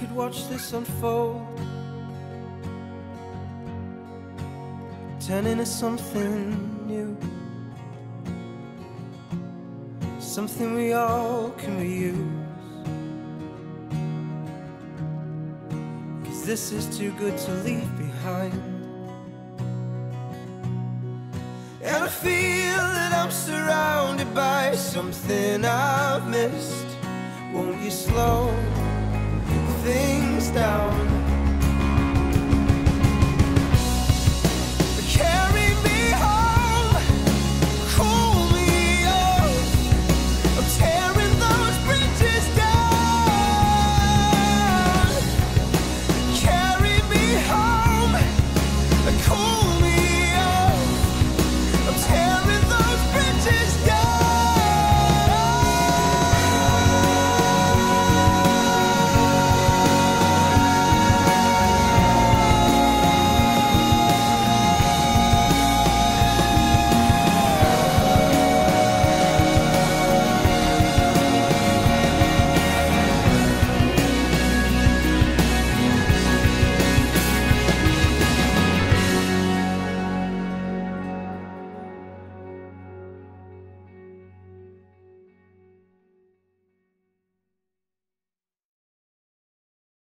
could watch this unfold, turn into something new, something we all can reuse. 'Cause this is too good to leave behind. And I feel that I'm surrounded by something I've missed. Won't you slow things down?